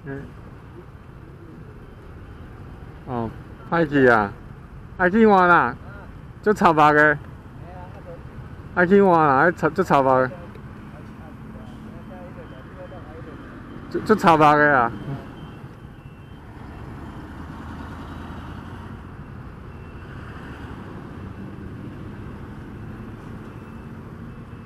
嗯。哦，歹去啊！爱去换啦，足臭白个。爱去换啦，足臭白个。足臭白个啊！